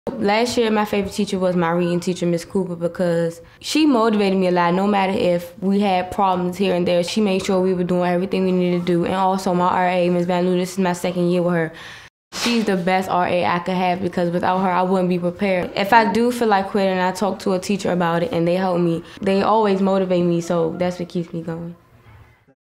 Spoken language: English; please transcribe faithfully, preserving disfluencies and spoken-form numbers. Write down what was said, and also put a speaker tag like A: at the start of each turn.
A: Last year, my favorite teacher was my reading teacher, Miss Cooper, because she motivated me a lot. No matter if we had problems here and there, she made sure we were doing everything we needed to do. And also my R A, Miss Van Loo, this is my second year with her. She's the best R A I could have, because without her, I wouldn't be prepared. If I do feel like quitting, I talk to a teacher about it and they help me. They always motivate me, so that's what keeps me going.